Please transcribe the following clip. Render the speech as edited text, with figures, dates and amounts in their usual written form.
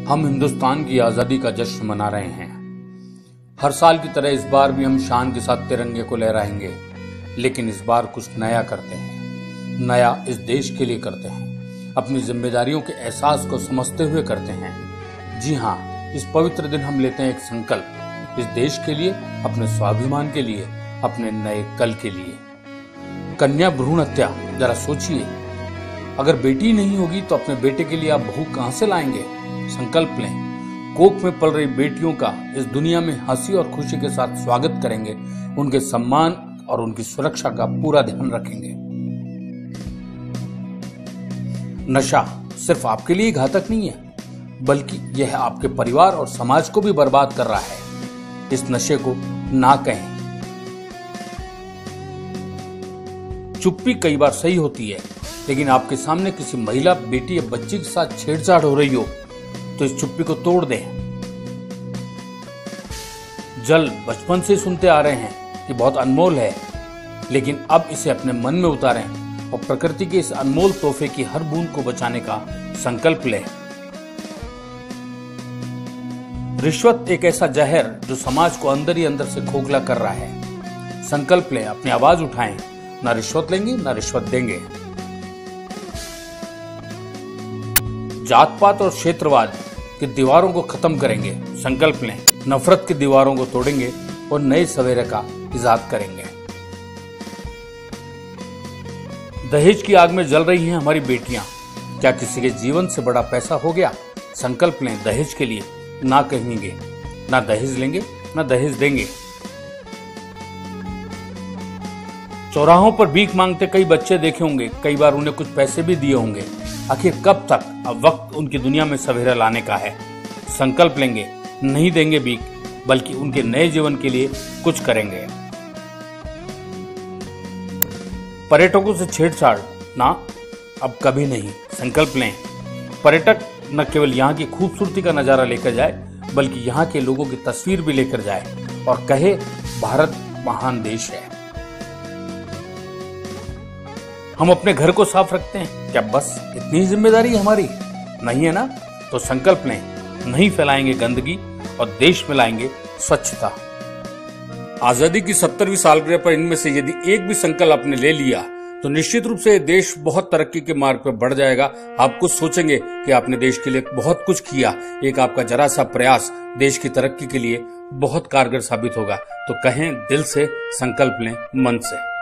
हम हिंदुस्तान की आजादी का जश्न मना रहे हैं। हर साल की तरह इस बार भी हम शान के साथ तिरंगे को लहराएंगे, लेकिन इस बार कुछ नया करते हैं। नया इस देश के लिए करते हैं, अपनी जिम्मेदारियों के एहसास को समझते हुए करते हैं। जी हाँ, इस पवित्र दिन हम लेते हैं एक संकल्प, इस देश के लिए, अपने स्वाभिमान के लिए, अपने नए कल के लिए। कन्या भ्रूण हत्या, जरा सोचिए, अगर बेटी नहीं होगी तो अपने बेटे के लिए आप बहू कहां से लाएंगे? संकल्प लें, कोख में पल रही बेटियों का इस दुनिया में हंसी और खुशी के साथ स्वागत करेंगे, उनके सम्मान और उनकी सुरक्षा का पूरा ध्यान रखेंगे। नशा सिर्फ आपके लिए घातक नहीं है, बल्कि यह आपके परिवार और समाज को भी बर्बाद कर रहा है। इस नशे को ना कहें। चुप्पी कई बार सही होती है, लेकिन आपके सामने किसी महिला, बेटी या बच्ची के साथ छेड़छाड़ हो रही हो तो इस चुप्पी को तोड़ दें। जल बचपन से सुनते आ रहे हैं कि बहुत अनमोल है, लेकिन अब इसे अपने मन में उतारें और प्रकृति के इस अनमोल तोहफे की हर बूंद को बचाने का संकल्प लें। रिश्वत एक ऐसा जहर जो समाज को अंदर ही अंदर से खोखला कर रहा है। संकल्प लें, अपनी आवाज उठाएं, ना रिश्वत लेंगे ना रिश्वत देंगे। जात पात और क्षेत्रवाद की दीवारों को खत्म करेंगे। संकल्प लें, नफरत की दीवारों को तोड़ेंगे और नए सवेरे का इजाद करेंगे। दहेज की आग में जल रही हैं हमारी बेटियां, क्या किसी के जीवन से बड़ा पैसा हो गया? संकल्प लें, दहेज के लिए ना कहेंगे, ना दहेज लेंगे ना दहेज देंगे। चौराहों पर भीख मांगते कई बच्चे देखे होंगे, कई बार उन्हें कुछ पैसे भी दिए होंगे। आखिर कब तक? अब वक्त उनकी दुनिया में सवेरा लाने का है। संकल्प लेंगे, नहीं देंगे भीख, बल्कि उनके नए जीवन के लिए कुछ करेंगे। पर्यटकों से छेड़छाड़ ना, अब कभी नहीं। संकल्प लें, पर्यटक न केवल यहाँ की खूबसूरती का नजारा लेकर जाए, बल्कि यहाँ के लोगों की तस्वीर भी लेकर जाए और कहे, भारत महान देश है। हम अपने घर को साफ रखते हैं, क्या बस इतनी जिम्मेदारी हमारी नहीं है ना? तो संकल्प लें, नहीं फैलाएंगे गंदगी और देश में लाएंगे स्वच्छता। आजादी की 70वीं सालगिरह पर इनमें से यदि एक भी संकल्प आपने ले लिया तो निश्चित रूप से देश बहुत तरक्की के मार्ग पर बढ़ जाएगा। आप कुछ सोचेंगे कि आपने देश के लिए बहुत कुछ किया। एक आपका जरा सा प्रयास देश की तरक्की के लिए बहुत कारगर साबित होगा। तो कहें दिल से, संकल्प लें मन से।